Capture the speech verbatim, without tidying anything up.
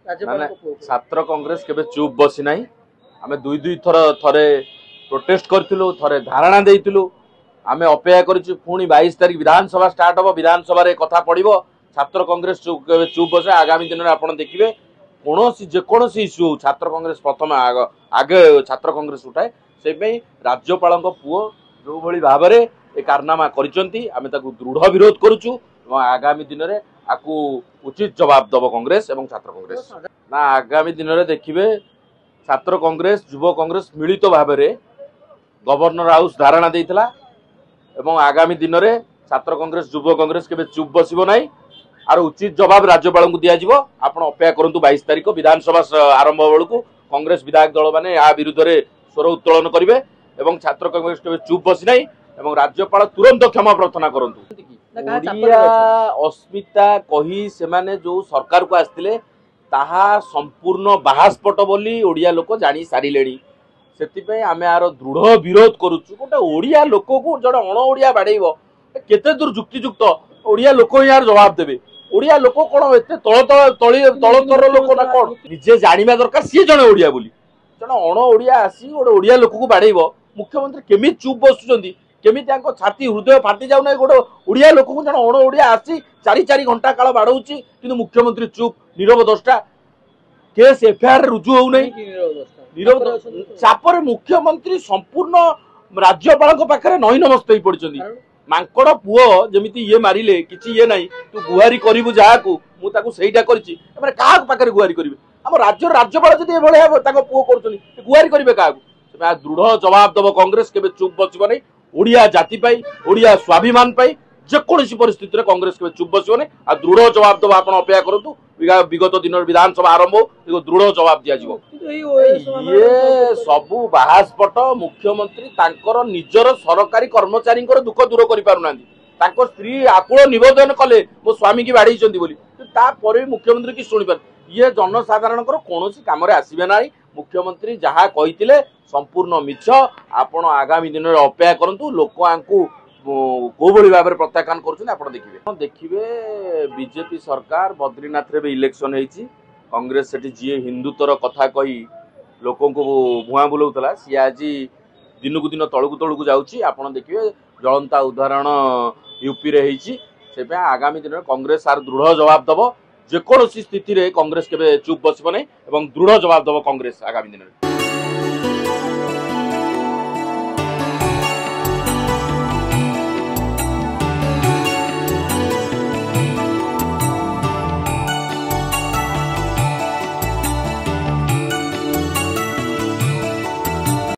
छात्र कांग्रेस केबे चुप बसी नाही आमे दुई दुई थर थरे प्रोटेस्ट करथिलु थरे धारणा देइथिलु आमे अपेक्षा करिछु पुणी बाईस तारिख विधानसभा स्टार्ट हबो विधानसभा रे कथा पड़िबो छात्र कांग्रेस चुप बसे आगामी दिन में आपण देखिबे कोनोसी जे कोनोसी इश्यू छात्र कांग्रेस प्रथम आगे छात्र कांग्रेस उठाए से राज्यपाल पुओ जो भली भाव में ए कारनामा करिसंती आमे ताकू दृढ़ विरोध करूछु आगामी दिन में आपको उचित जवाब दब कांग्रेस एवं छात्र कांग्रेस ना आगामी दिन में देखिए छात्र कांग्रेस युव कांग्रेस मिलित भाव में गवर्नर हाउस धारणा देइतला एवं आगामी दिन में छात्र कांग्रेस युव कांग्रेस के चुप बसबो नाही आर उचित जवाब राज्यपाल को दिया जिवो आपण अपेक्षा करंतु बाईस तारिख विधानसभा आरंभ बेलू कांग्रेस विधायक दल माने आ विरुद्ध रे स्वर उत्तोलन करिवे एवं छात्र कांग्रेस के चुप बसी नाही एवं राज्यपाल तुरंत क्षमा प्रार्थना करंतु ओडिया अस्मिता कही से माने जो सरकार को आस्तिले ताहा संपूर्ण बाहास्पट बोली ओडिया लोक जानी सारिलेणी सेतिपय आमे आरो दृढ़ विरोध करूछु गोटे ओडिया लोक को जड़े अण ओडिया बाड़ेइबो केते दूर जुक्तियुक्त ओडिया लोक यार जवाब देबे ओडिया लोक कोन एते तळ तळ तळी तळतर लोक ना कोन निजे जानिबा दरकार सी जणे ओडिया बोली जण अण ओडिया आसी गोटे ओडिया लोक को बाड़ेइबो मुख्यमंत्री केमी चुप बसुचंदी केमी छाती हृदय फाटी जाऊ ना गोटे ओडिया लोक को जन अण ओडिया आसी चारि चारि घंटा काल बाड़ौची किंतु मुख्यमंत्री चुप नीरव दृष्टा केस एफआईआर रुजु हो नहीं नीरव चापर मुख्यमंत्री संपूर्ण राज्यपाल पाखे नई नमस्ते ही पड़ती मांकड़ पुओ जमीती ये मारिले किछि ये नहीं तू गुहारी करिवु जाहाकू मु ताकू सेहीटा करछि एमाने काहा पाखे गुहारी करिवे हम राज्य राज्यपाल जदि ए भले ताको पुओ करछनी गुहारी करिवे काहा दृढ़ जवाब दब कांग्रेस केबे चुप बसिबो नहीं ओडिया जाति पाई ओडिया स्वाभिमान पाई जेकोसी परिस्थिति रे कांग्रेस के चुप बसिबो नहीं आ दृढ़ जवाब दब आपण अपेक्षा करंतु विगत दिन विधानसभा आरंभ हो दृढ़ जवाब दिया जिवो ये सबु बाहास्पट मुख्यमंत्री तांकर निजर सरकारी कर्मचारी दुख दूर करि पारुनांदी तांको स्त्री आकुल निवेदन कले मो स्वामी की बाड़ी चंदी बोली तापर भी मुख्यमंत्री की शुणी पार ये जनसाधारण कौन काम आसबे ना मुख्यमंत्री जहाँ कही संपूर्ण मिछ आपण आगामी दिन में अपेक्षा करंतु लोक आंकु को भली भाव में प्रत्याख्यान कर देखिए देखिए बीजेपी सरकार बद्रीनाथ रे भी इलेक्शन होती कांग्रेस से जी हिंदुत्वर कथा कही लोक को भुआ बुलाऊला सी आज दिन को दिन तलू तलू जाऊँगी आपड़ देखिए जलंता उदाहरण यूपी रे से आगामी दिन में कांग्रेस आर दृढ़ जवाब दब जेकोसी स्थिति रे कांग्रेस के चुप बसब नहीं दृढ़ जवाब दब कांग्रेस आगामी दिन में।